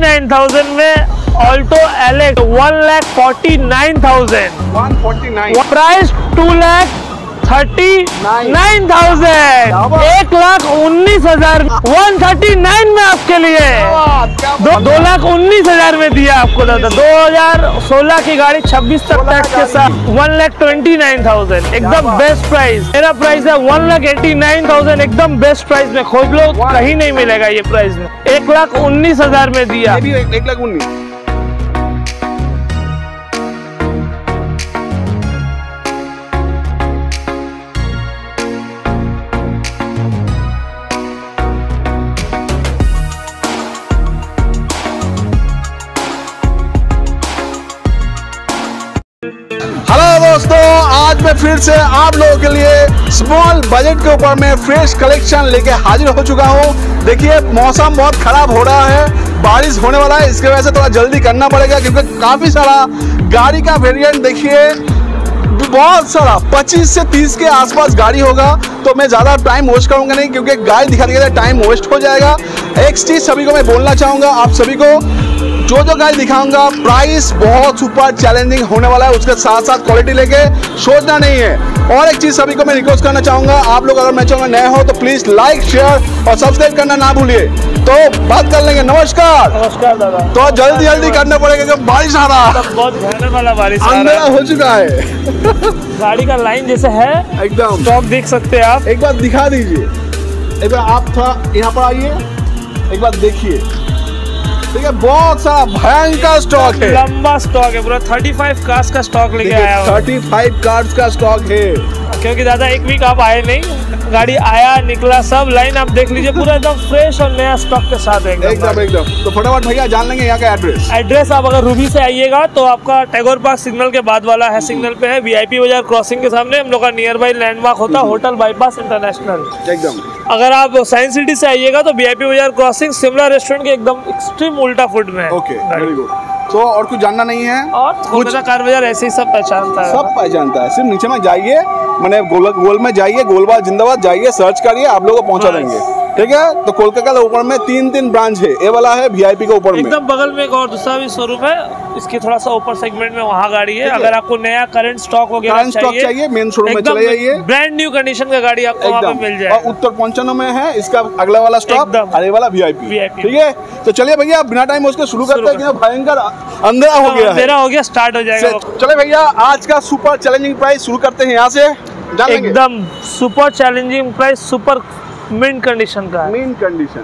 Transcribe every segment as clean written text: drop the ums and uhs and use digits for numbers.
89,000 में Alto Alex 1,49,000 price 2,39,000 1,19,000 139 में आपके लिए 2,19,000 में दिया आपको दादा। 2016 की गाड़ी 26 तक टैक्स के साथ 1,29,000 एकदम बेस्ट प्राइस। मेरा प्राइस है 1,89,000 एकदम बेस्ट प्राइस में। खोज लो कहीं नहीं मिलेगा ये प्राइस में। 1,19,000 में दिया। 1,19,000। हेलो दोस्तों, आज मैं फिर से आप लोगों के लिए स्मॉल बजट के ऊपर में फ्रेश कलेक्शन लेके हाजिर हो चुका हूँ। देखिए मौसम बहुत खराब हो रहा है, बारिश होने वाला है, इसके वजह से थोड़ा जल्दी करना पड़ेगा क्योंकि काफ़ी सारा गाड़ी का वेरिएंट देखिए बहुत सारा 25 से 30 के आसपास गाड़ी होगा। तो मैं ज़्यादा टाइम वेस्ट करूँगा नहीं क्योंकि गाड़ी दिखाने टाइम वेस्ट हो जाएगा। एक चीज़ सभी को मैं बोलना चाहूँगा, आप सभी को जो गाड़ी दिखाऊंगा प्राइस बहुत सुपर चैलेंजिंग होने वाला है, उसके साथ साथ क्वालिटी लेके सोचना नहीं है। और एक चीज़ सभी को मैं रिक्वेस्ट करना चाहूँगा, आप लोग अगर मेरे चैनल नए हो तो प्लीज़ लाइक शेयर और सब्सक्राइब करना ना भूलिए। तो बात कर लेंगे। नमस्कार। नमस्कार दादा। तो जल्दी करना पड़ेगा क्योंकि बारिश आ रहा है, बहुत भयानक वाला बारिश अंधेरा हो चुका है। गाड़ी का लाइन जैसे है एकदम, स्टॉक देख सकते हैं आप। एक बार दिखा दीजिए, एक बार आप थोड़ा यहाँ पर आइए, एक बार देखिए। ठीक है, बहुत सारा भयंकर स्टॉक है, लंबा स्टॉक है पूरा। 35 कार्स का स्टॉक लेके आया हूं। 35 कार्स का स्टॉक है क्योंकि दादा एक वीक आप आए नहीं, गाड़ी आया निकला सब लाइन आप देख लीजिए पूरा एकदम फ्रेश और नया स्टॉक के साथ है एकदम। तो फटाफट भैया जान लेंगे यहाँ का एड्रेस। आप अगर रूबी से आइएगा तो आपका टैगोर पार्क सिग्नल के बाद वाला है, सिग्नल पे है। वीआईपी बाजार क्रॉसिंग के सामने हम लोग का नियर बाई लैंडमार्क होता है होटल बाईपास इंटरनेशनल एकदम। अगर आप साइंस सिटी से आइएगा तो वीआईपी बाजार क्रॉसिंग शिमला रेस्टोरेंट के एकदम एक्सट्रीम उल्टा फुट में है। Okay, very good. तो और कुछ जानना नहीं है और कुछ कार बाजार ऐसे ही सब पहचानता है, सब पहचानता है। सिर्फ नीचे में जाइए, मैंने गोल में जाइए, गोलबार जिंदाबाद जाइए, सर्च करिए, आप लोगों को पहुंचा देंगे। ठीक है, तो कोलकाता के ऊपर में 3 ब्रांच है। ये वाला है वीआईपी के ऊपर में, एकदम बगल में एक और दूसरा भी शोरूम है, इसके थोड़ा सा ऊपर सेगमेंट में वहाँ गाड़ी है। अगर आपको नया करंट स्टॉक वगैरह चाहिए मेन शोरूम में चले जाइए, ब्रांड न्यू कंडीशन का गाड़ी आपको वहाँ पे मिल जाएगा। और उत्तर 55 में है इसका अगला वाला स्टॉप, अरे वाला वीआईपी। ठीक है, तो चलिए भैया बिना टाइम उसके शुरू करते हैं। भयंकर अंधेरा हो गया, स्टार्ट हो जाएगा। चले भैया, आज का सुपर चैलेंजिंग प्राइस शुरू करते हैं यहाँ से। एकदम super challenging price, super mint condition का है। मिंट कंडीशन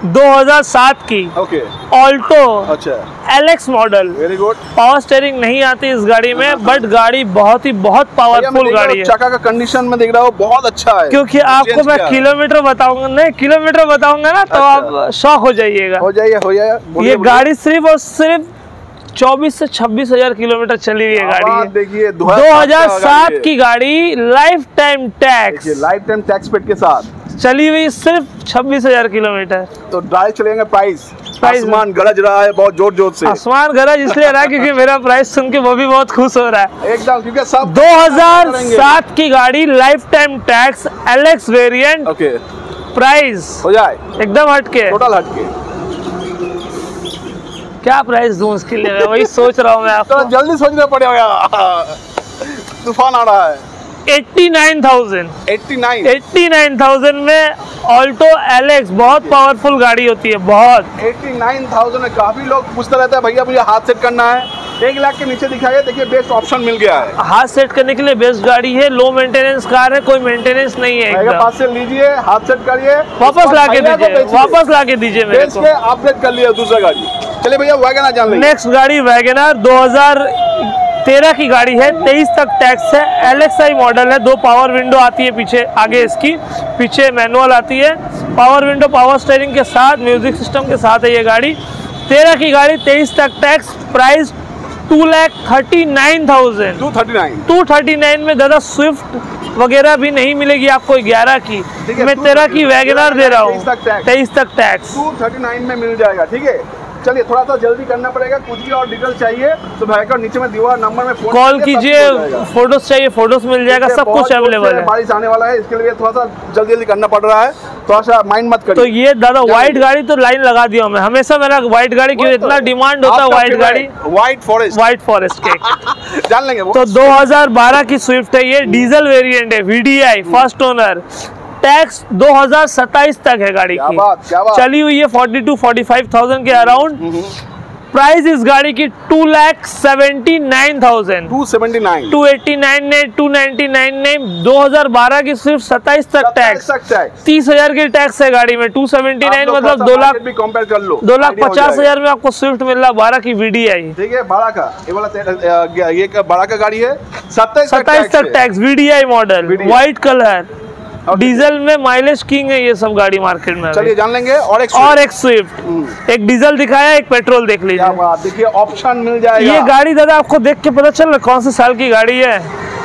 2007 की Alto LX model. Very good. Power steering नहीं आती इस गाड़ी में, बट गाड़ी बहुत पावरफुल गाड़ी है। चक्का का कंडीशन में देख रहा हूँ बहुत अच्छा है। क्योंकि आपको मैं किलोमीटर बताऊंगा ना तो आप शॉक हो जाइएगा। हो जाइए। ये गाड़ी सिर्फ और सिर्फ 24 से 26,000 किलोमीटर चली हुई है गाड़ी। देखिए 2007 की गाड़ी, लाइफ टाइम टैक्स पेड के साथ चली हुई, सिर्फ 26,000 किलोमीटर। तो ड्राइव चलेंगे। प्राइस आसमान गरज रहा है बहुत जोर से। आसमान गरज इसलिए रहा है क्योंकि मेरा प्राइस सुन के वो भी बहुत खुश हो रहा है एकदम, क्योंकि सब 2007 की गाड़ी, life time tax, LX variant. Price हो जाए एकदम हटके, टोटल हटके। क्या प्राइस दूं उसके लिए, मैं वही सोच रहा हूँ मैं आपको। तो जल्दी सोचना पड़ेगा, तूफान आ रहा है। 89,000 में ऑल्टो एलेक्स बहुत पावरफुल गाड़ी होती है, बहुत। 89,000 में काफी लोग पूछते रहते हैं भैया मुझे हाथ सेट करना है, 1 लाख के नीचे दिखाइए। देखिए बेस्ट ऑप्शन मिल गया है, हाथ सेट करने के लिए बेस्ट गाड़ी है। लो मेंटेनेंस कार है, कोई मेंटेनेंस नहीं है। पास से लीजिए, हाथ सेट करिए, वापस ला के दीजिए मेरे को। अपडेट कर लिया दूसरा गाड़ी। चलिए भैया वैगनर जान लेंगे। नेक्स्ट गाड़ी वैगनर 2013 की गाड़ी है, 23 तक टैक्स है। एलएक्सआई मॉडल है, 2 पावर विंडो आती है पीछे, आगे इसकी पीछे मैनुअल आती है। पावर विंडो, पावर स्टीयरिंग के साथ, म्यूजिक सिस्टम के साथ है ये गाड़ी। 13 की गाड़ी, 23 तक टैक्स, प्राइस 2,39,000। 239 में दादा स्विफ्ट वगैरह भी नहीं मिलेगी आपको 11 की। मैं 13 की वैगनर दे रहा हूँ, 23 तक टैक्स 239 में मिल जाएगा। ठीक है, चलिए थोड़ा सा जल्दी करना पड़ेगा, कुछ भी और डिटेल चाहिए तो भाई का नीचे में दिया नंबर में फोन कॉल कीजिए, फोटोज चाहिए फोटोज मिल जाएगा, सब कुछ अवेलेबल है। बारिश आने वाला है, इसके लिए थोड़ा सा जल्दी करना पड़ रहा है, थोड़ा सा माइंड मत करिए। तो ये दादा व्हाइट गाड़ी तो लाइन लगा दिया मैं, हमेशा मेरा व्हाइट गाड़ी क्यों इतना डिमांड होता है, व्हाइट गाड़ी व्हाइट फॉरेस्ट के जान लेंगे। तो 2012 की स्विफ्ट है, ये डीजल वेरिएंट है, VDI फर्स्ट ओनर, टैक्स 2027 तक है गाड़ी की, क्या बात। चली हुई है 42-45,000 के अराउंड। प्राइस इस गाड़ी की 2,79,000, 289 ने 299 ने 2012 की स्विफ्ट 27 तक टैक्स 30,000 की टैक्स है गाड़ी में। 279 मतलब 2 लाख भी कंपेयर कर लो, 2,50,000 में आपको स्विफ्ट मिल रहा है 12 की VDI। ठीक है, 12 का ये वाला, ये 12 का गाड़ी है, 27 तक tax, VDI model, white colour, diesel में माइलेज किंग है ये सब गाड़ी मार्केट में। चलिए जान लेंगे। और एक स्विफ्ट, एक डीजल दिखाया, एक पेट्रोल देख लीजिए। देखिए ऑप्शन मिल जाएगा। ये गाड़ी दादा आपको देख के पता चल रहा कौन से साल की गाड़ी है,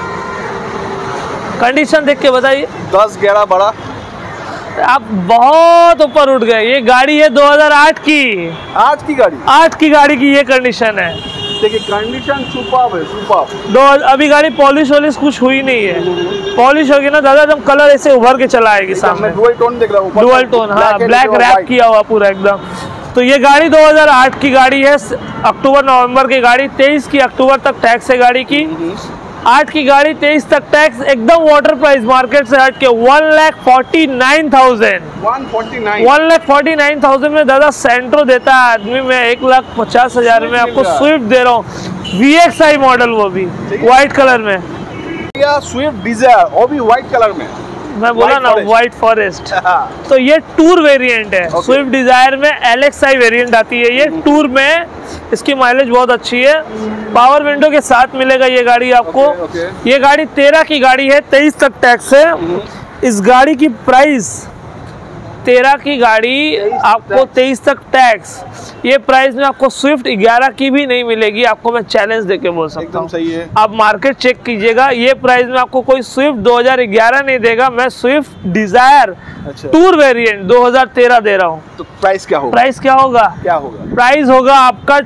कंडीशन देख के बताइए। 10-11 बड़ा, आप बहुत ऊपर उठ गए। ये गाड़ी है 2008 की, 8 की गाड़ी की ये कंडीशन है। देखिए कंडीशन सुपर्ब है, सुपर्ब। अभी गाड़ी पॉलिश वॉलिश कुछ हुई नहीं है, पॉलिश होगी ना दादा एकदम कलर ऐसे उभर के चला आएगी सामने। डुअल टोन देख रहा हूँ, डुअल टोन, हाँ, ब्लैक रैप किया हुआ पूरा एकदम। तो ये गाड़ी 2008 की गाड़ी है, अक्टूबर नवंबर की गाड़ी, 23 की अक्टूबर तक टैक्स है गाड़ी की। 8 की गाड़ी 23 तक टैक्स, एकदम वाटर प्राइस मार्केट से हट के 1,49,000, 1,49,000 में दादा सेंट्रो देता है आदमी में 1,50,000 में आपको स्विफ्ट दे रहा हूँ, VXI मॉडल, वो भी व्हाइट कलर में। स्विफ्ट डिजायर, वो भी व्हाइट कलर में, मैं बोला ना व्हाइट फॉरेस्ट। तो ये टूर वेरिएंट है, स्विफ्ट डिजायर में LXI वेरिएंट आती है ये टूर में। इसकी माइलेज बहुत अच्छी है, पावर विंडो के साथ मिलेगा ये गाड़ी आपको। ये गाड़ी 13 की गाड़ी है, 23 तक टैक्स है। इस गाड़ी की प्राइस 13 की गाड़ी आपको 23 तक टैक्स, ये प्राइस में आपको स्विफ्ट 11 की भी नहीं मिलेगी, आपको मैं चैलेंज देके बोल सकता हूँ। सही है, आप मार्केट चेक कीजिएगा, ये प्राइस में आपको कोई स्विफ्ट 2011 नहीं देगा। मैं स्विफ्ट डिजायर टूर वेरिएंट 2013 दे रहा हूँ। तो प्राइस क्या होगा? प्राइस क्या होगा? प्राइस होगा आपका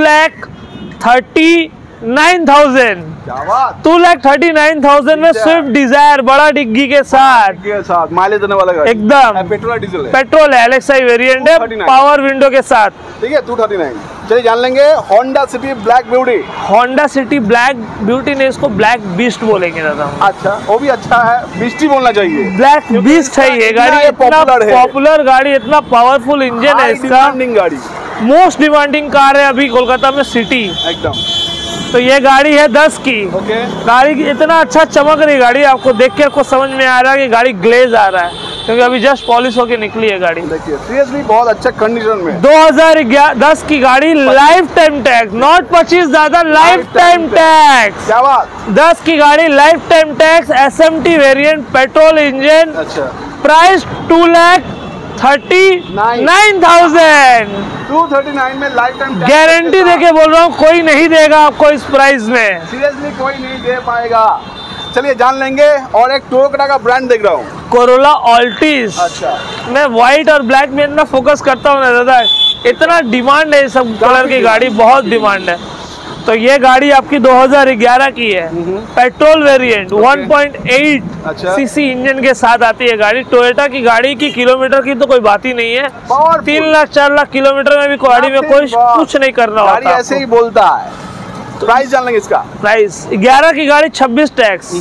2,39,000, 2,39,000 में स्विफ्ट डिजायर बड़ा डिग्गी के साथ माइलेज देने वाला गाड़ी, एकदम पेट्रोल है, LXI वेरिएंट है, पावर विंडो के साथ। ठीक है, 239। चलिए जान लेंगे Honda City black beauty. Honda City black beauty ने इसको ब्लैक बीस्ट बोलेंगे दादा। अच्छा, वो भी अच्छा है, बीस्ट ही बोलना चाहिए। ब्लैक बीस्ट है ये गाड़ी, इतना पॉपुलर गाड़ी, इतना पावरफुल इंजन है इसका, गाड़ी मोस्ट डिमांडिंग कार है अभी कोलकाता में सिटी एकदम। तो ये गाड़ी है 10 की। गाड़ी की इतना अच्छा चमक रही गाड़ी, आपको देख के आपको समझ में आ रहा है कि गाड़ी ग्लेज आ रहा है, क्योंकि अभी जस्ट पॉलिश होके निकली है गाड़ी। देखिए सीरियसली बहुत अच्छा कंडीशन में। 2010 की गाड़ी, लाइफ टाइम टैक्स, नॉट 25 ज्यादा, लाइफ टाइम टैक्स। क्या बात। 10 की गाड़ी, life time tax, SMT variant, petrol engine. अच्छा, प्राइस 2,39,000, 239 में लाइफ टाइम गारंटी देके बोल रहा हूँ, कोई नहीं देगा आपको इस प्राइस में, सीरियसली कोई नहीं दे पाएगा। चलिए जान लेंगे। और एक टोयोटा का ब्रांड देख रहा हूँ, कोरोला ऑल्टिस। अच्छा, मैं व्हाइट और ब्लैक में इतना फोकस करता हूँ ना दादा, इतना डिमांड है सब कलर की गाड़ी, बहुत डिमांड है। तो ये गाड़ी आपकी 2011 की है, पेट्रोल वेरिएंट, 1.8 सीसी इंजन के साथ आती है गाड़ी। टोयोटा की गाड़ी की किलोमीटर की तो कोई बात ही नहीं है, 3 लाख 4 लाख किलोमीटर में भी गाड़ी में कोई कुछ नहीं करना होता, ऐसे ही बोलता है। प्राइस जान लेंगे इसका। प्राइस 11 की गाड़ी 26 टैक्स,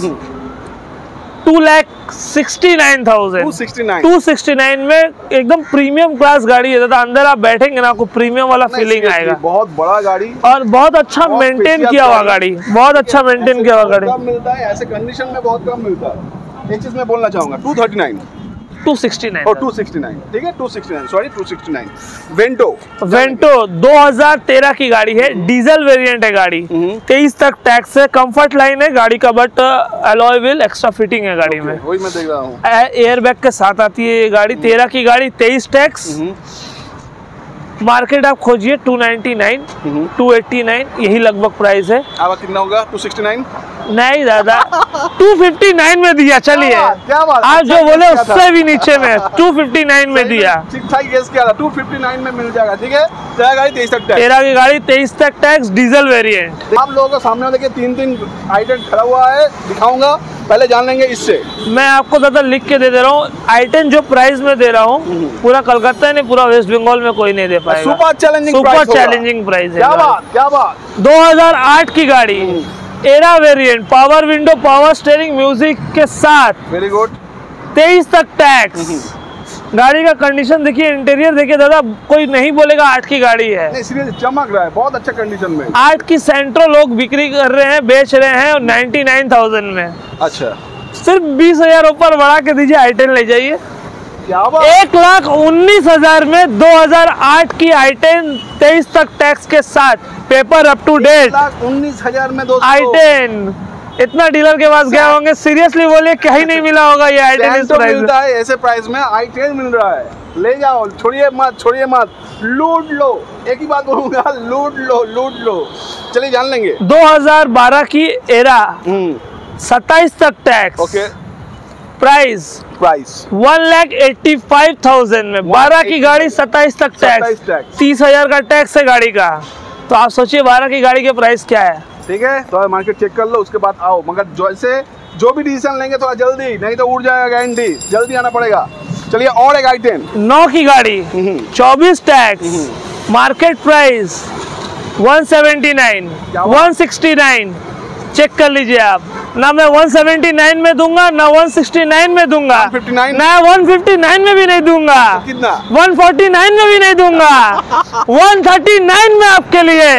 2,69,000, 269 में एकदम प्रीमियम क्लास गाड़ी है दादा। अंदर आप बैठेंगे ना, आपको प्रीमियम वाला फीलिंग आएगा। बहुत बड़ा गाड़ी और बहुत अच्छा मेंटेन किया हुआ गाड़ी, बहुत अच्छा मेंटेन किया हुआ गाड़ी। कम मिलता है ऐसे कंडीशन में, बहुत कम मिलता है। एक चीज मैं बोलना चाहूंगा, 269 269 और 269, ठीक है, 269 सॉरी 269। वेंटो 2013 की गाड़ी है, डीजल वेरिएंट है गाड़ी, 23 तक टैक्स है, कंफर्ट लाइन है गाड़ी का, but alloy wheel extra fitting है गाड़ी में, वही मैं देख रहा हूँ। एयर बैग के साथ आती है ये गाड़ी। 13 की गाड़ी, 23 टैक्स, मार्केट आप खोजिए 299, 289 यही लगभग प्राइस है। अब कितना होगा? 269? नहीं दादा 259 में दिया। चलिए क्या बात, आप जो बोले उससे भी नीचे में 259 में दिया। ठीक ठाक गेस किया था, 259 में मिल जाएगा। ठीक है, तेरा गाड़ी 23 तक टैक्स। तेरा की गाड़ी 23 तक टैक्स, डीजल वेरिएंट। आप लोगों को सामने देखिए 3 आइटम खड़ा हुआ है, दिखाऊंगा, पहले जान लेंगे इससे। मैं आपको दादा लिख के दे रहा हूँ, आइटम जो प्राइस में दे रहा हूँ पूरा कलकत्ता नहीं, पूरा वेस्ट बंगाल में कोई नहीं दे पाएगा। सुपर चैलेंजिंग प्राइस है। क्या बात क्या बात। 2008 की गाड़ी, Era variant, power window, power steering, music के साथ, वेरी गुड। 23 तक टैक्स। गाड़ी का कंडीशन देखिए, इंटीरियर देखिए दादा, कोई नहीं बोलेगा 8 की गाड़ी है। नहीं सीरियसली चमक रहा है, बहुत अच्छा कंडीशन में। 8 की सेंट्रो लोग बिक्री कर रहे हैं, बेच रहे हैं 99,000 में। अच्छा, सिर्फ 20,000 ऊपर बढ़ा के दीजिए, i10 ले जाइए। क्या बात। 1,19,000 में 2008 की i10, 23 तक टैक्स के साथ, पेपर अप टू डेट। 1,19,000 में दोस्तों i10 इतना डीलर के पास गया होंगे, सीरियसली बोलिए कहीं नहीं मिला होगा ये i10 इस प्राइस में। मिलता है ऐसे प्राइस में, i10 मिल रहा है। ले जाओ, छोड़िए मत, लूट लो। एक ही बात बोलूंगा, लूट लो। चलिए जान लेंगे। 2012 की एरा, 27 तक टैक्स। ओके, प्राइस 1,85,000 में, 12 की गाड़ी 27 तक टैक्स, 30,000 का टैक्स है गाड़ी का। तो आप सोचिए 12 की गाड़ी के प्राइस क्या है। ठीक है, तो मार्केट चेक कर लो, उसके बाद आओ। मगर जो भी डिसीजन लेंगे थोड़ा जल्दी, नहीं तो उड़ जाएगा गारंटी, जल्दी आना पड़ेगा। चलिए और एक i10, 9 की गाड़ी, 24 टैक्स, मार्केट प्राइस 179, 169। चेक कर लीजिए आप, ना मैं 179 में दूंगा, ना 169 में दूंगा, 159? ना 159 में भी नहीं दूंगा, कितना? 149 में भी नहीं दूंगा, 139 में आपके लिए।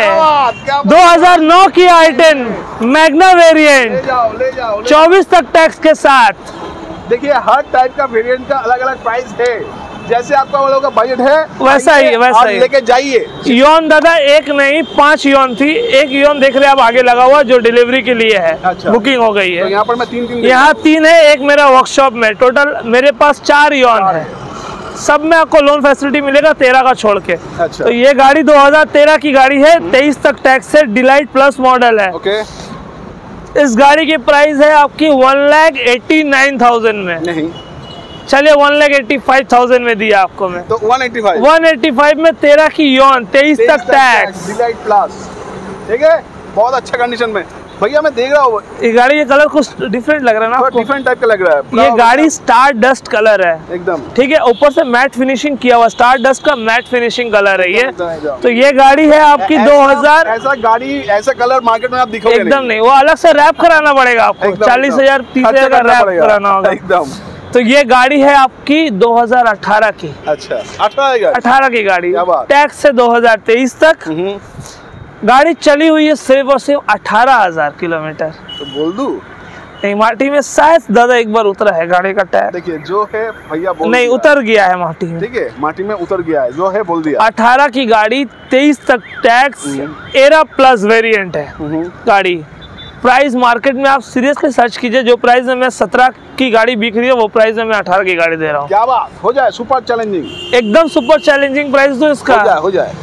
2009 की i10 मैग्ना वेरिएंट, ले जाओ 24 तक टैक्स के साथ। देखिए हर टाइप का वेरिएंट का अलग अलग प्राइस है, जैसे आपका वालों का बजट है वैसा ही लेके जाइए। योन दादा एक नहीं 5 योन थी, एक योन देख रहे आप आगे लगा हुआ जो डिलीवरी के लिए है। अच्छा। बुकिंग हो गई है। तो यहाँ पर मैं 3 यहाँ 3 है, एक मेरा वर्कशॉप में, टोटल मेरे पास 4 योन है। सब में आपको लोन फैसिलिटी मिलेगा 13 का छोड़ के। अच्छा। तो ये गाड़ी 2013 की गाड़ी है, 23 तक टैक्स है, डिलाइट प्लस मॉडल है। ओके। इस गाड़ी की प्राइस है आपकी 1,89,000 में। नहीं, चलिए 1,85,000 में दिया आपको मैं। तो 185 185 में 13 की योन, 23 तक टैक्स, डिलाइट प्लस। ठीक है, बहुत अच्छा कंडीशन में। भैया मैं देख रहा हूँ ये गाड़ी, ये कलर कुछ डिफरेंट लग रहा है ना आपको? डिफरेंट टाइप का लग रहा है। ये गाड़ी स्टार डस्ट कलर है एकदम। ठीक है, ऊपर से मैट फिनिशिंग किया हुआ, स्टार डस्ट का मैट फिनिशिंग कलर है ये। एकदम। तो ये गाड़ी है आपकी 2000। ऐसा गाड़ी ऐसा कलर मार्केट में आप दिखोगे एकदम नहीं, वो अलग से रैप कराना पड़ेगा आपको, 40,000 30,000 का रैप कराना होगा एकदम। तो ये गाड़ी है आपकी 2018 की। अच्छा, 18 की गाड़ी, क्या बात। टैक्स से 2023 तक। गाड़ी चली हुई है सिर्फ और सिर्फ 18,000 किलोमीटर। तो बोल दूं, नहीं माटी में शायद दादा एक बार उतरा है गाड़ी का टायर। देखिए जो है भैया बोल नहीं उतर गया है माटी में। ठीक है, माटी में उतर गया है, जो है बोल दिया। 18 की गाड़ी, 23 तक टैक्स, एरा प्लस वेरिएंट है गाड़ी। प्राइस मार्केट में आप सीरियसली सर्च कीजिए, जो प्राइस में मैं 17 की गाड़ी बिक रही है वो प्राइस में मैं 18 की गाड़ी दे रहा हूँ। क्या बात, हो जाए सुपर चैलेंजिंग, एकदम सुपर चैलेंजिंग प्राइस दो इसका। हो जाए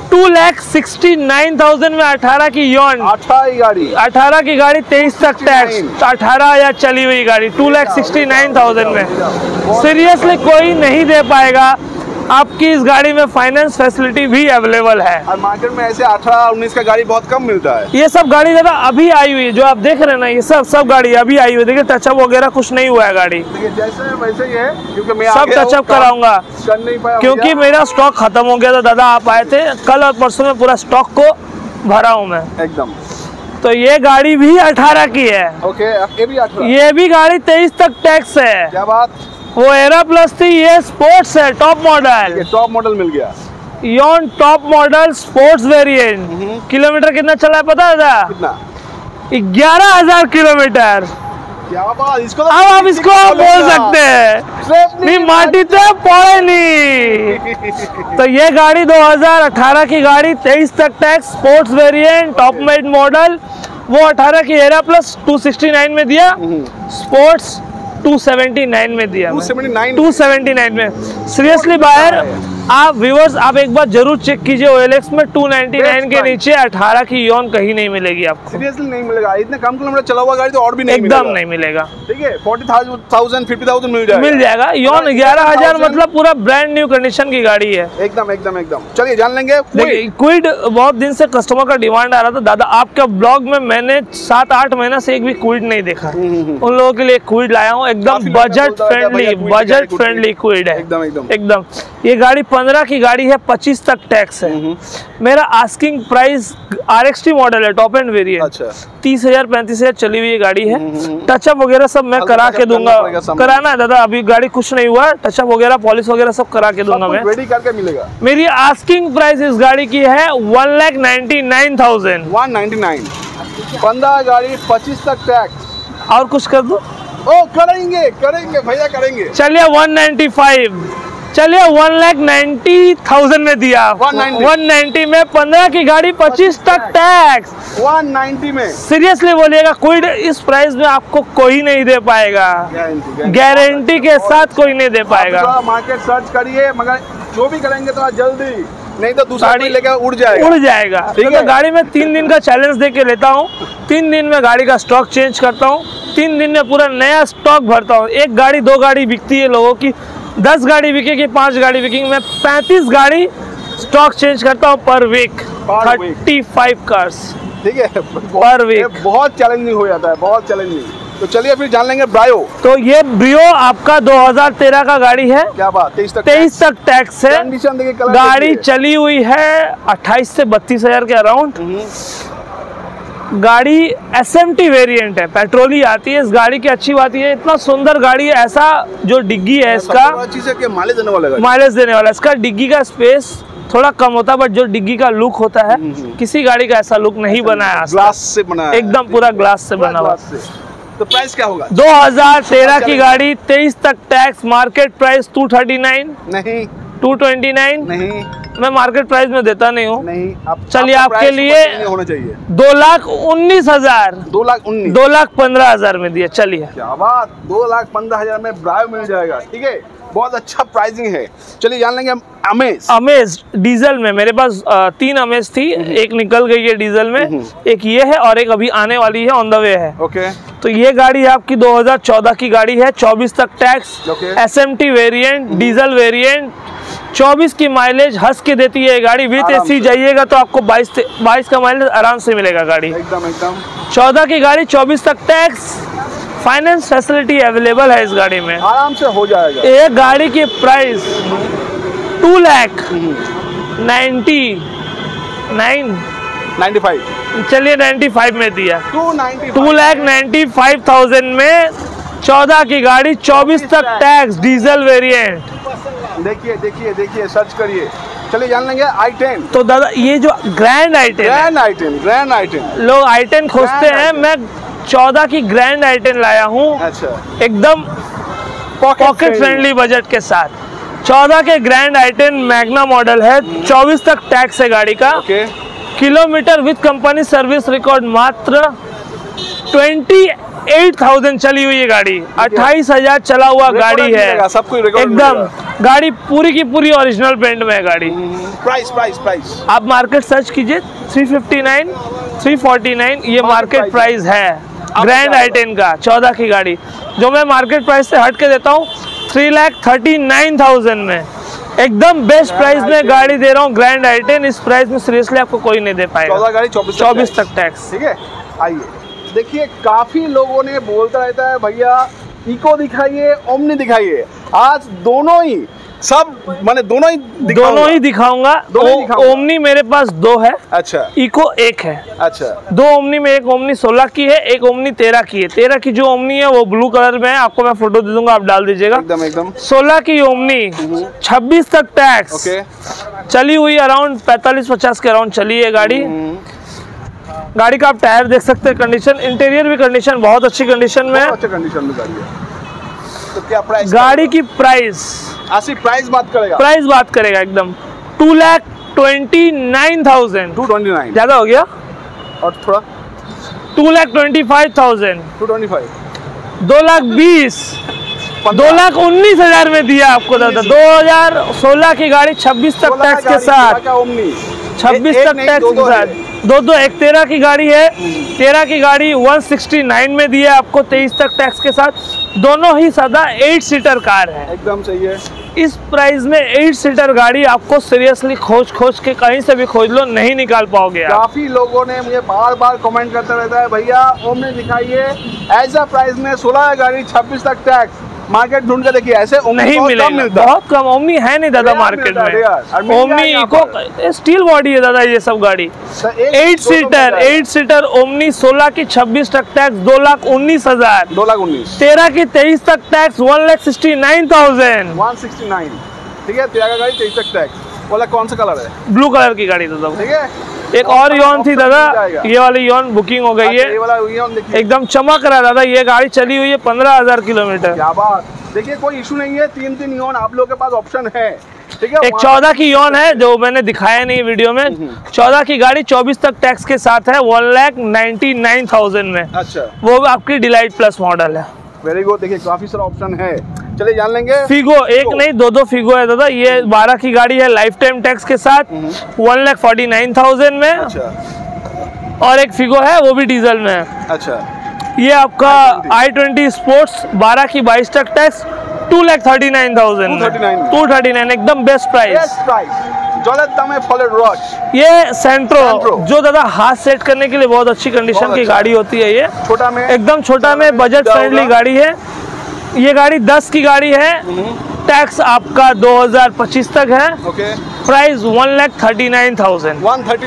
2,69,000 में 18 की योन, 18 की गाड़ी 23 तक टैक्स, 18,000 चली हुई गाड़ी, 2,69,000 में सीरियसली कोई नहीं दे पाएगा। आपकी इस गाड़ी में फाइनेंस फैसिलिटी भी अवेलेबल है। और मार्केट में ऐसे 18-19 का गाड़ी बहुत कम मिलता है। ये सब गाड़ी दादा अभी आई हुई है, जो आप देख रहे हैं ना, ये सब गाड़ी अभी आई हुई है। देखिए टचअप वगैरह कुछ नहीं हुआ है गाड़ी, देखिए जैसे वैसे ही है, क्योंकि मैं सब टचअप कराऊंगा कर नहीं पाया क्योंकि मेरा स्टॉक खत्म हो गया था दादा। आप आए थे कल और परसों में, पूरा स्टॉक को भरा हूँ मैं एकदम। तो ये गाड़ी भी 18 की है। ओके, ये भी 18। ये भी गाड़ी 23 तक टैक्स है। क्या बात। वो एरा प्लस थी, ये स्पोर्ट्स है, टॉप मॉडल। टॉप मॉडल मिल गया, योन top model sports variant. Kilometre कितना चला है पता है दादा? कितना? 11,000 किलोमीटर। क्या बात। इसको तो अब आप इसको बोल सकते हैं नहीं माटी तो पड़े नहीं। तो ये गाड़ी 2018 की गाड़ी, 23 तक tax, sports variant, top made model. वो 18 की एरा प्लस 269 में दिया, स्पोर्ट्स 279 में दिया। 279 में सीरियसली बायर आप व्यूअर्स आप एक बार जरूर चेक कीजिए, OLX में 299 के नीचे 18 की योन कहीं नहीं मिलेगी आपको। सीरियसली नहीं मिलेगा, इतने कम किलोमीटर चला हुआ गाड़ी तो और भी नहीं एकदम नहीं मिलेगा। ठीक है, 40,000 50,000 मिल जाएगा योन 11,000 मतलब पूरा ब्रांड न्यू कंडीशन की गाड़ी है। एकदम एकदम एकदम। चलिए जान लेंगे। क्विड बहुत दिन से कस्टमर का डिमांड आ रहा था, दादा आपका ब्लॉग में मैंने 7-8 महीना से एक भी क्विड नहीं देखा, उन लोगों के लिए क्विड लाया हूँ। एकदम बजट फ्रेंडली क्विड है, एकदम। ये गाड़ी 15 की गाड़ी है, 25 तक टैक्स है। मेरा आस्किंग प्राइस RXT मॉडल है, टॉप एंड वेरिएंट, 30,000-35,000 चली हुई गाड़ी है। टचअप वगैरह सब मैं करा के दूंगा, कराना है दादा, अभी गाड़ी कुछ नहीं हुआ, टचअप वगैरह पॉलिश वगैरह सब करा के दूंगा मैं, रेडी करके मिलेगा। मेरी आस्किंग प्राइस इस गाड़ी की है 1,99,000। 199, 15 गाड़ी, 25 तक टैक्स। और कुछ कर दो? ओ करेंगे भैया करेंगे। चलिए 195, चलिए 1,90,000 में दिया। 190 में 15 की गाड़ी, 25 तक टैक्स, 190 में। सीरियसली बोलिएगा, क्विड इस प्राइस में आपको कोई नहीं दे पाएगा, गारंटी के साथ कोई नहीं दे पाएगा। मार्केट सर्च करिए, मगर जो भी करेंगे तो जल्दी, नहीं तो दूसरा गाड़ी लेकर उड़ जाएगा। ठीक है, गाड़ी में 3 दिन का चैलेंज दे के लेता हूँ। 3 दिन में गाड़ी का स्टॉक चेंज करता हूँ, 3 दिन में पूरा नया स्टॉक भरता हूँ। 1 गाड़ी 2 गाड़ी बिकती है लोगों की, 10 गाड़ी बिकेगी, 5 गाड़ी बिकेगी, मैं 35 गाड़ी स्टॉक चेंज करता हूँ पर वीक, 35 कार्स। ठीक है, पर वीक। बहुत चैलेंजिंग हो जाता है, बहुत चैलेंजिंग। तो चलिए फिर जान लेंगे ब्रायो। तो ये ब्रियो आपका 2013 का गाड़ी है। क्या बात, 23 तक टैक्स है। कंडीशन देखिए, कलर गाड़ी चली हुई है 28 से 32,000 के अराउंड। गाड़ी SMT वेरिएंट है, पेट्रोल ही आती है इस गाड़ी की। अच्छी बात ये इतना सुंदर गाड़ी है, ऐसा जो डिग्गी है इसका माइलेज देने वाला, इसका डिग्गी का स्पेस थोड़ा कम होता है, बट जो डिग्गी का लुक होता है किसी गाड़ी का ऐसा लुक नहीं बनाया, ग्लास से बना है, एकदम पूरा ग्लास से बना हुआ। तो प्राइस क्या होगा? 2013 की गाड़ी, 23 तक टैक्स, मार्केट प्राइस 239 नहीं, 229 नहीं, मैं मार्केट प्राइस में देता नहीं हूँ। नहीं, चलिए आपके लिए होना चाहिए 2,19,000, 2,15,000 में दिया। चलिए, क्या बात, 2,15,000 में ब्रायो मिल जाएगा। ठीक है, बहुत अच्छा प्राइसिंग है। चलिए जान लेंगे अमेज डीजल में। मेरे पास 3 अमेज थी, एक निकल गई है डीजल में, एक ये है और एक अभी आने वाली है, ऑन द वे है। ओके। तो ये गाड़ी आपकी 2014 की गाड़ी है, 24 तक tax, SMT variant, diesel variant, 24 की माइलेज हंस के देती है गाड़ी। विथ AC जाइएगा तो आपको 22 का माइलेज आराम से मिलेगा गाड़ी, एकदम। 14 की गाड़ी, 24 तक टैक्स, फाइनेंस फैसिलिटी अवेलेबल है इस गाड़ी में, आराम से हो जाएगा। एक गाड़ी की प्राइस 2,95,000 चलिए 95 में दिया। 2,95,000 में 14 की गाड़ी, 24 तक टैक्स, डीजल वेरिएंट। देखिए सर्च करिए। चलिए जान लेंगे i10। तो दादा ये जो ग्रैंड i10 लोग i10 खोजते हैं, मैं 14 की ग्रैंड i10 लाया हूँ। अच्छा, एकदम पॉकेट फ्रेंडली बजट के साथ। 14 के ग्रैंड i10 मैग्ना मॉडल है, 24 तक टैक्स है गाड़ी का। Kilometre with company service record मात्र 28,000 चली हुई है गाड़ी, 28,000 चला हुआ गाड़ी है, सबको एकदम। गाड़ी पूरी की पूरी ओरिजिनल पेंट में है गाड़ी। प्राइस आप मार्केट सर्च कीजिए, 359 349 ये मार्केट प्राइस है ग्रैंड i10 का, 14 की गाड़ी, जो मैं मार्केट प्राइस से हट के देता हूँ 3,39,000 में। एकदम बेस्ट प्राइस में गाड़ी दे रहा हूँ ग्रैंड i10। इस प्राइस में सीरियसली आपको कोई नहीं दे पाएगा। 14 गाड़ी, 24 तक टैक्स। ठीक है, आइए देखिए, काफी लोगों ने बोलता रहता है भैया इको दिखाइए, ओमनी दिखाइए। आज दोनों ही दिखाऊंगा। ओमनी मेरे पास 2 है, अच्छा, इको 1 है, अच्छा। 2 ओमनी में, एक ओमनी 16 की है, एक ओमनी 13 की है। 13 की जो ओमनी है वो ब्लू कलर में है, आपको मैं फोटो दे दूंगा, आप डाल दीजिएगा। एकदम 16 की ओमनी, 26 तक टैक्स, चली हुई अराउंड 45-50 के अराउंड चली है गाड़ी। गाड़ी का आप टायर देख सकते हैं, कंडीशन, इंटीरियर भी कंडीशन बहुत अच्छी कंडीशन में है, अच्छी कंडीशन में गाड़ी है। तो क्या प्राइस? गाड़ी की प्राइस प्राइस बात करेगा एकदम 2,29,000। 229 ज्यादा हो गया, और थोड़ा 2,25,000, 225, 2,20,000, 2,19,000 में दिया आपको दादा। 2016 की गाड़ी 26 तक टैक्स के साथ, 26 तक टैक्स के साथ। दो एक 13 की गाड़ी है, 13 की गाड़ी 169 में दिया आपको 23 तक टैक्स के साथ। दोनों ही सादा 8 सीटर कार है, एकदम सही है। इस प्राइस में 8 सीटर गाड़ी आपको सीरियसली खोज के कहीं से भी खोज लो नहीं निकाल पाओगे आप। काफी लोगों ने मुझे बार बार कमेंट करता रहता है, भैया ओमनी दिखाइए ऐसा प्राइस में, 16 गाड़ी 26 तक टैक्स। मार्केट ढूंढ के देखिए, ऐसे नहीं मिलेगा, बहुत कम। ओमनी है नहीं दादा मार्केट में। ओमनी इको स्टील बॉडी है दादा ये सब गाड़ी। 8 सीटर ओमनी 16 की 26 तक टैक्स 2,19,000। 2,19,000। 13 की 23 तक टैक्स 1,69,000। 169, ठीक है। 13 का गाड़ी 23 तक टैक्स। बोला कौन सा कलर है? ब्लू कलर की गाड़ी दादा। ठीक है। एक और योन थी दादा, ये वाली योन बुकिंग हो गई है, ये वाला योन देखिए एकदम चमक रहा है दादा। ये गाड़ी चली हुई है 15,000 किलोमीटर। क्या बात। देखिए कोई इशू नहीं है, 3 योन आप लोगों के पास ऑप्शन है, ठीक है। एक 14 की योन है जो मैंने दिखाया नहीं वीडियो में। 14 की गाड़ी 24 तक टैक्स के साथ है 1,99,000 में। अच्छा, वो आपकी डिलाइट प्लस मॉडल है। Very good. देखिए काफी सारा ऑप्शन है, चलिए जान लेंगे। फिगो एक नहीं दो फिगो है दादा। ये 12 की गाड़ी है लाइफ टाइम टैक्स के साथ 1,49,000 में। अच्छा। और एक फिगो है वो भी डीजल में है। अच्छा, ये आपका i20 स्पोर्ट्स 12 की 22 तक टैक्स 2,39,000 में। 239 एकदम बेस्ट प्राइस। ये सेंट्रो जो दादा हाथ सेट करने के लिए बहुत अच्छी कंडीशन की गाड़ी होती है। ये छोटा में, एकदम छोटा में बजट फ्रेंडली गाड़ी है। ये गाड़ी 10 की गाड़ी है, टैक्स आपका 2025 तक है। ओके। प्राइस 1,39,000।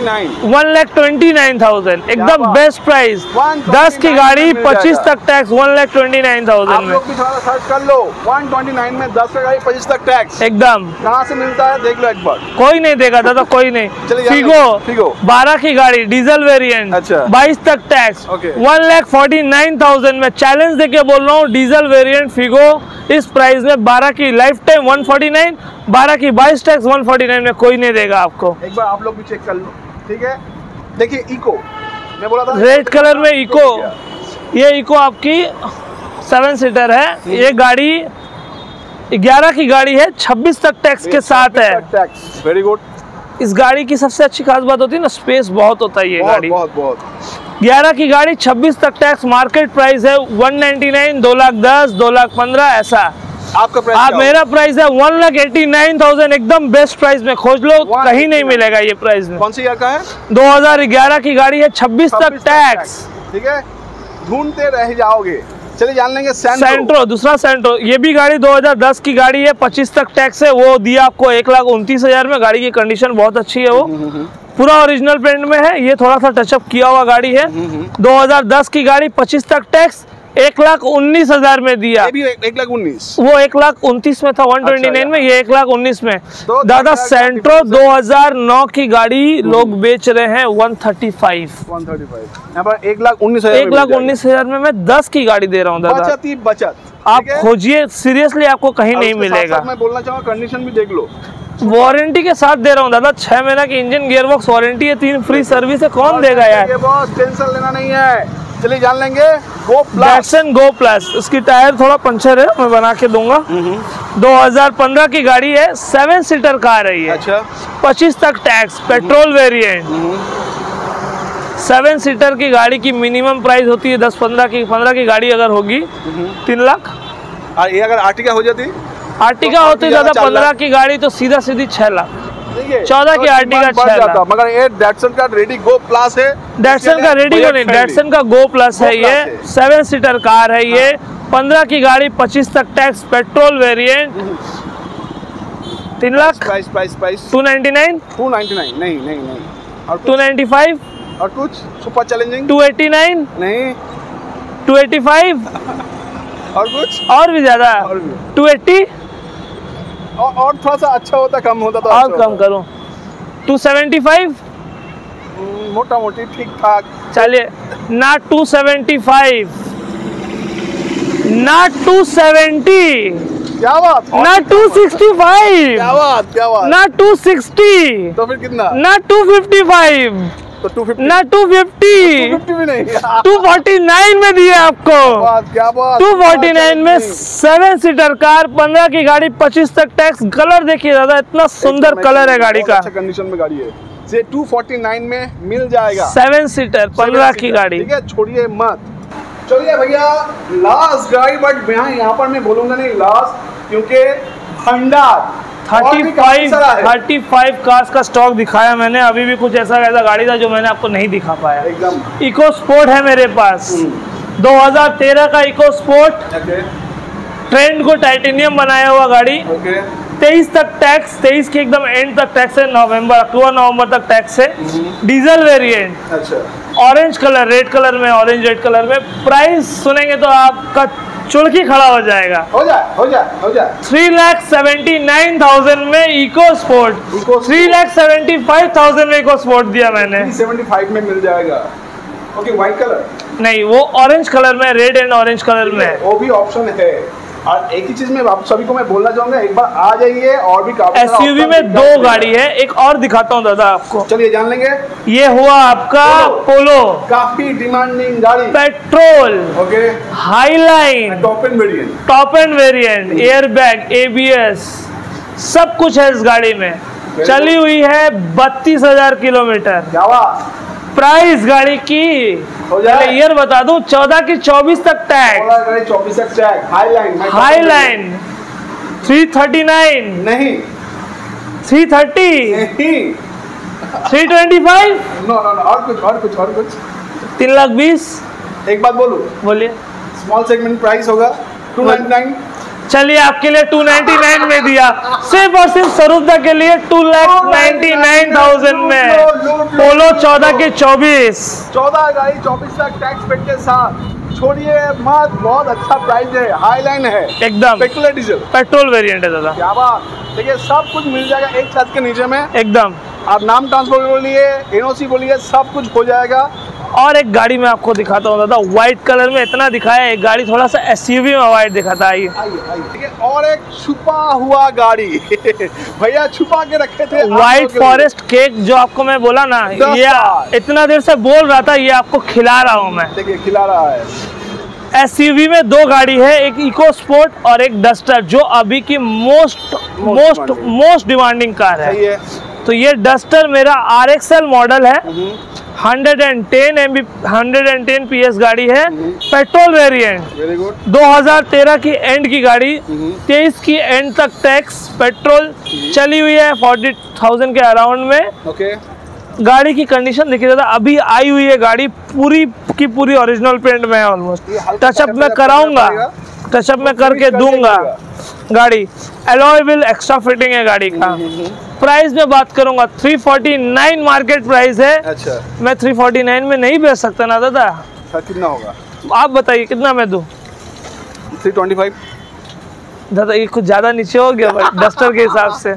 1,29,000 एकदम बेस्ट प्राइस। 10 की गाड़ी 25 तक टैक्स 1,29,000 आप में। लोग भी थोड़ा सर्च कर लो, 129 में 10 का गाड़ी 25 तक टैक्स। एकदम कहाँ से मिलता है देख लो एक बार। कोई नहीं देगा दादा, कोई नहीं। फिगो 12 की गाड़ी डीजल वेरिएंट। अच्छा। 22 तक टैक्स ओके। 1,49,000 में। चैलेंज देके बोल रहा हूँ, डीजल वेरिएंट फिगो इस प्राइस में 12 की लाइफ टाइम 149, 12 की 22 टैक्स 149 में कोई नहीं देगा आपको। एक बार आप लोग भी चेक कर लो, ठीक है। देखिए इको, मैं बोला था रेड कलर में इको। ये इको आपकी 7 सीटर है। ये गाड़ी 11 की गाड़ी है, 26 तक टैक्स के साथ है। Very good. इस गाड़ी की सबसे अच्छी खास बात होती है ना, स्पेस बहुत होता है ये गाड़ी। बहुत 11 की गाड़ी 26 तक टैक्स, मार्केट प्राइस है 199, 2,10,000, 2,15,000 ऐसा। आपका प्राइस आप मेरा प्राइस है 1,89,000 एकदम बेस्ट प्राइस में। खोज लो कहीं नहीं मिलेगा ये प्राइस में। कौन सी ईयर का है? 2011 की गाड़ी है, 26 तक टैक्स, ठीक है। ढूंढते रह जाओगे। चलिए जान लेंगे सेंट्रो। दूसरा सेंट्रो, ये भी गाड़ी 2010 की गाड़ी है, 25 तक टैक्स है। वो दिया आपको 1,29,000 में। गाड़ी की कंडीशन बहुत अच्छी है, वो पूरा ओरिजिनल पेंट में है। ये थोड़ा सा टचअप किया हुआ गाड़ी है। 2010 की गाड़ी 25 तक टैक्स 1,19,000 में दिया। ये भी 1,19,000। वो 1,29,000 में था 129 में, ये 1,19,000 में। तो दादा सेंट्रो 2009 की गाड़ी लोग बेच रहे हैं 135। यहाँ पर 1,19,000। 1,19,000 में मैं 10 की गाड़ी दे रहा हूँ दादा। बचत ही बचत। आप खोजिए सीरियसली, आपको कहीं नहीं मिलेगा। मैं बोलना चाहूँगा कंडीशन भी देख लो, वारंटी के साथ दे रहा हूँ दादा। 6 महीना की इंजन गियरबॉक्स वारंटी है, 3 फ्री सर्विस है। कौन देगा यार? टेंशन लेना नहीं है। चलिए जान लेंगे गो प्लस। इसकी टायर थोड़ा पंचर है, मैं बना के दूंगा। 2015 की गाड़ी है, 7 सीटर कार है ये। अच्छा। 25 तक टैक्स, पेट्रोल वेरिएंट। 7 सीटर की गाड़ी की मिनिमम प्राइस होती है 15 की गाड़ी अगर होगी 3 लाख। और ये अगर आर्टिका हो जाती? आर्टिका होती ज्यादा 15 की गाड़ी तो सीधा सीधी 6 लाख। 14 की आर्टिका 6 लाख। मगर ये डैटसन का रेडी गो प्लस है। डैटसन का रेडी को नहीं, डैटसन का गो प्लस है ये। 7 सीटर कार है ये। 15 की गाड़ी 25 तक tax, petrol variant. 3 lakh. Price 299 नहीं। और 295 और कुछ सुपर चैलेंजिंग 289 नहीं, 285 और कुछ और भी ज्यादा 280 और थोड़ा सा अच्छा होता, कम होता तो और कम करो 275 मोटा मोटी ठीक ठाक। चलिए ना 275 ना 270, क्या बात, ना 265, क्या बात ना 260, तो फिर कितना? ना 255, तो 250 ना 250 250 भी नहीं 249 में दिए आपको। क्या बात 249 में 7 सीटर कार, 15 की गाड़ी, 25 तक टैक्स। कलर देखिए दादा, इतना सुंदर कलर है गाड़ी का। अच्छा कंडीशन में गाड़ी है, ये 249 में मिल जाएगा। 7 सीटर 15 की गाड़ी, ठीक है, छोड़िए मत। चलिए भैया, लास्ट गाड़ी, बट यहाँ पर मैं बोलूंगा नहीं लास्ट, क्योंकि भंडार 35 कार्स का स्टॉक दिखाया मैंने। अभी भी कुछ ऐसा गाड़ी था जो मैंने आपको नहीं दिखा पाया। एकदम इको स्पोर्ट है मेरे पास, 2013 का इको स्पोर्ट, ट्रेंड को टाइटेनियम बनाया हुआ गाड़ी। 23 तक टैक्स, 23 के एकदम एंड तक टैक्स है, अक्टूबर नवंबर तक टैक्स है। डीजल वेरिएंट, अच्छा, ऑरेंज कलर, रेड कलर में, ऑरेंज रेड कलर में। प्राइस सुनेंगे तो आपका चुड़की खड़ा हो जाएगा। हो जाए 3,79,000 में इको स्पोर्ट, 3,75,000 में इको स्पोर्ट दिया मैंने। 375 में मिल जाएगा। ओके, व्हाइट कलर नहीं, वो ऑरेंज कलर में, रेड एंड ऑरेंज कलर में, वो भी ऑप्शन है। और एक ही चीज में आप सभी को मैं बोलना चाहूंगा, एक बार आ जाइए, और भी काफी एसयूवी में 2 गाड़ी है। एक और दिखाता हूँ दादा आपको, चलिए जान लेंगे। ये हुआ आपका पोलो, काफी डिमांडिंग गाड़ी, petrol, okay, Highline, top end variant, airbag, ABS, सब कुछ है इस गाड़ी में। चली हुई है 32,000 किलोमीटर। क्या बात, प्राइस गाड़ी की ईयर बता दूं, 14 की 24 तक टैग, 24 तक टैग, हाईलाइन 339 नहीं, 330 नहीं, 325 नो, और कुछ 3,20,000। एक बात बोलूं, बोलिए। स्मॉल सेगमेंट प्राइस होगा 299। चलिए आपके लिए 299 में दिया, सिर्फ और सिर्फ सरुदा के लिए 2,99,000 में पोलो 14 के 24 गाड़ी, 24 तक टैक्स पेड के साथ। छोड़िए मत, बहुत अच्छा प्राइस है, हाईलाइन है एकदम, पेट्रोल डीजल, पेट्रोल वेरिएंट है दादा। क्या बात, देखिए सब कुछ मिल जाएगा एक छत के नीचे में एकदम। आप नाम ट्रांसफर बोलिए, NOC बोलिए, सब कुछ हो जाएगा। और एक गाड़ी मैं आपको दिखाता हूँ दादा, व्हाइट कलर में इतना दिखाया, एक गाड़ी थोड़ा सा SUV में व्हाइट दिखाता है। आइए, और एक छुपा हुआ गाड़ी भैया छुपा के रखे थे, व्हाइट फॉरेस्ट केक, जो आपको मैं बोला ना, ये इतना देर से बोल रहा था, ये आपको खिला रहा हूँ मैं। देखिए खिला रहा है। SUV में 2 गाड़ी है, एक इको स्पोर्ट और एक डस्टर, जो अभी की मोस्ट डिमांडिंग कार है। तो ये डस्टर मेरा RXL मॉडल है, 110 PS गाड़ी है, पेट्रोल वेरिएंट, 2013 की एंड की गाड़ी, 23 की एंड तक टैक्स, पेट्रोल, चली हुई है 40,000 के अराउंड में। ओके, गाड़ी की कंडीशन देखिए दादा, अभी आई हुई है गाड़ी, पूरी की पूरी ओरिजिनल पेंट में है ऑलमोस्ट। टचअप मैं कराऊंगा, टचअप मैं करके दूंगा गाड़ी। अलॉय व्हील एक्स्ट्रा फिटिंग है गाड़ी का। प्राइस में बात करूंगा, 349 मार्केट प्राइस है। अच्छा, मैं 349 में नहीं बेच सकता ना दादा। कितना होगा आप बताइए, कितना मैं दूं? 325 दादा, ये कुछ ज्यादा नीचे हो गया डस्टर के हिसाब से।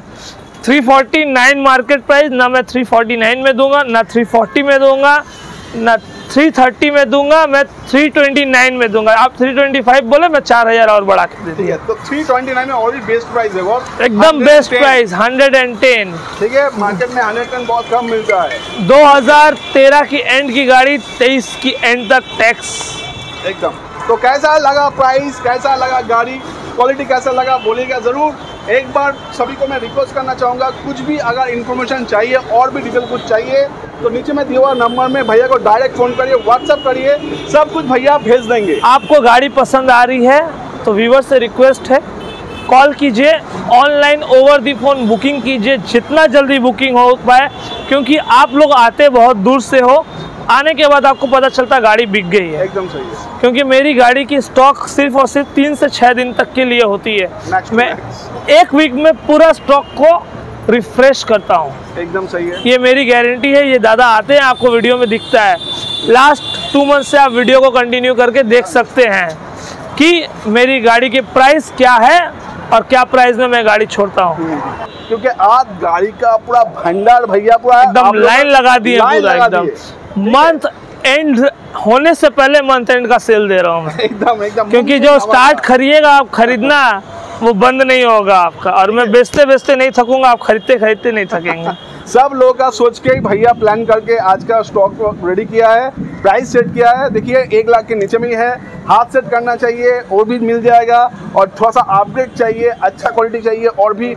349 मार्केट प्राइस, ना मैं 349 में दूंगा, ना 340 में दूंगा, ना 330 में दूंगा, मैं 329 में दूंगा। आप 325 बोले, मैं 4,000 और बढ़ा के दे दिया। तो 329 में और भी बेस्ट प्राइस है, बहुत एकदम बेस्ट प्राइस, 110। ठीक है, मार्केट में 110 बहुत कम मिलता है। 2013 की एंड की गाड़ी, 23 की एंड तक टैक्स एकदम। तो कैसा लगा प्राइस, कैसा लगा गाड़ी, क्वालिटी कैसा लगा, बोलिएगा जरूर। एक बार सभी को मैं रिक्वेस्ट करना चाहूँगा, कुछ भी अगर इन्फॉर्मेशन चाहिए और भी डिटेल कुछ चाहिए तो नीचे में दिए हुआ नंबर में भैया को डायरेक्ट फ़ोन करिए, व्हाट्सअप करिए, सब कुछ भैया भेज देंगे। आपको गाड़ी पसंद आ रही है तो व्यूअर से रिक्वेस्ट है, कॉल कीजिए, online over the phone booking कीजिए, जितना जल्दी बुकिंग हो पाए, क्योंकि आप लोग आते बहुत दूर से हो, आने के बाद आपको पता चलता गाड़ी बिक गई है। एकदम सही है, क्योंकि मेरी गाड़ी की स्टॉक सिर्फ और सिर्फ 3 से 6 दिन तक के लिए होती है। मैं 1 वीक में पूरा स्टॉक को रिफ्रेश करता हूँ। एकदम सही है, ये मेरी गारंटी है। ये दादा आते हैं, आपको वीडियो में दिखता है। लास्ट 2 मंथ से आप वीडियो को कंटिन्यू करके देख सकते हैं कि मेरी गाड़ी के प्राइस क्या है और क्या प्राइस में मैं गाड़ी छोड़ता हूँ। क्योंकि आज गाड़ी का पूरा भंडार भैया, पूरा एकदम लाइन लगा दी है, पूरा एकदम मंथ एंड होने से पहले मंथ एंड का सेल दे रहा हूँ मैं। एकदम क्योंकि जो स्टार्ट करिएगा आप खरीदना, वो बंद नहीं होगा आपका, और मैं बेचते बेचते नहीं थकूंगा, आप खरीदते खरीदते नहीं थकेंगे। सब लोगों का सोच के भैया प्लान करके आज का स्टॉक रेडी किया है, प्राइस सेट किया है। देखिए 1 लाख के नीचे में ही है, हाथ सेट करना चाहिए वो भी मिल जाएगा, और थोड़ा सा अपग्रेड चाहिए, अच्छा क्वालिटी चाहिए और भी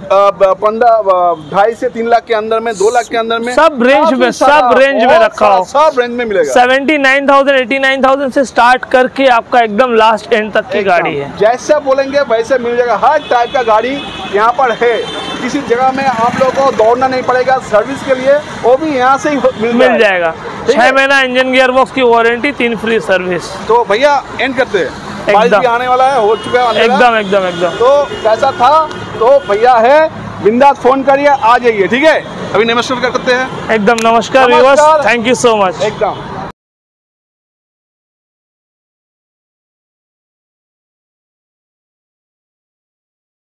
2.5 से 3 लाख के अंदर में, 2 लाख के अंदर में, सब रेंज में रखा हो, सब रेंज में मिलेगा। 79,000 89,000 से स्टार्ट करके आपका एकदम लास्ट एंड तक की गाड़ी है। जैसा बोलेंगे वैसे मिल जाएगा, हर टाइप का गाड़ी यहाँ पर है। किसी जगह में आप लोगों को दौड़ना नहीं पड़ेगा सर्विस के लिए, वो भी यहाँ से ही मिल जाएगा। 6 महीना इंजन गियर बॉक्स की वारंटी, 3 फ्री सर्विस। तो भैया एंड करते हैं, बारिश भी आने वाला है, हो चुका है एकदम। तो कैसा था, तो भैया है बिंदास फोन करिए, आ जाइए, ठीक है। अभी नमस्कार करते हैं। एकदम नमस्कार viewers, thank you so much. एकदम।